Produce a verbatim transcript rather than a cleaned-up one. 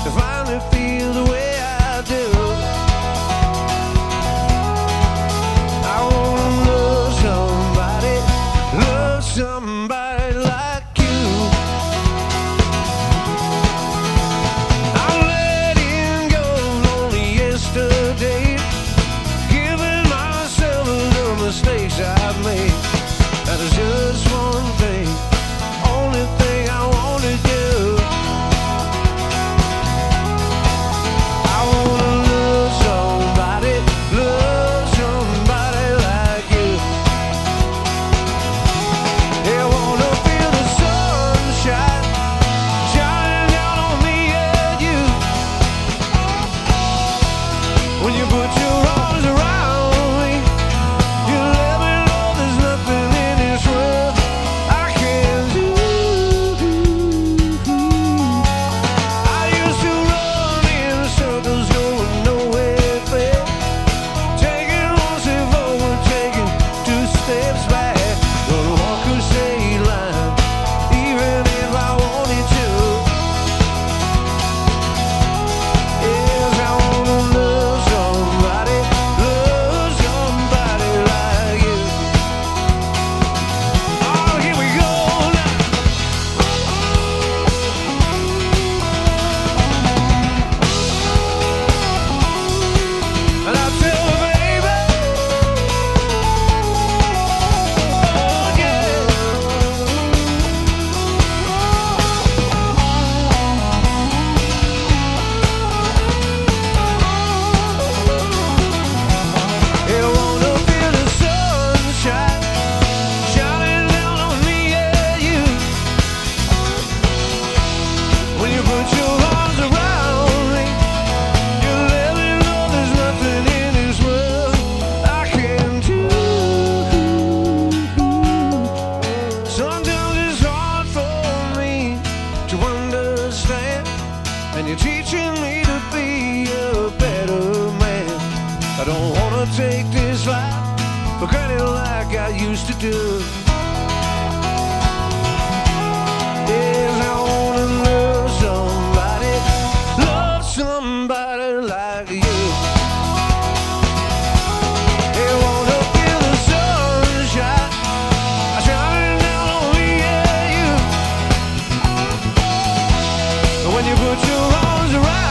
to finally feel the way I do. I wanna love somebody, love somebody like you. I'm letting go only yesterday, giving myself the mistakes I've made. That is just one thing, only thing I want to do. I wanna love somebody, love somebody like you. Yeah, I wanna feel the sunshine shining down on me and you. When you put your arms around me, you let me know there's nothing in this world I can't do. I used to run in circles going nowhere fast, taking one step forward, taking two steps back. Gonna walk a straight line, even if I wanted to. Yes, I wanna love somebody, love somebody like you. Oh, here we go now. And I tell her, baby, oh yeah. Yeah, I wanna feel the sunshine shining down on me and you. When you put your arms around me, you let me know there's nothing in this world I can't do. Sometimes it's hard for me to understand, and you're teaching me to be a better man. I don't wanna take this life for granted like I used to do. Yes, I wanna love somebody, love somebody like you. Yeah, I wanna feel the sunshine shining down on me and you. When you put your arms around